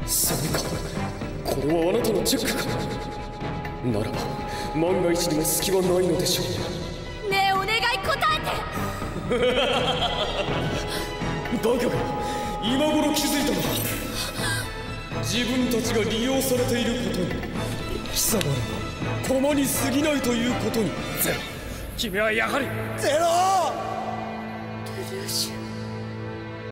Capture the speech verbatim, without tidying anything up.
そうか、これはあなたのチェックか。ならば万が一にも隙はないのでしょう。 ねえ、お願い答えて。 だが今頃気づいたのだ。自分たちが利用されていることに、貴様らは駒に過ぎないということに。ゼロ、君はやはりゼロ。 ルルーシュ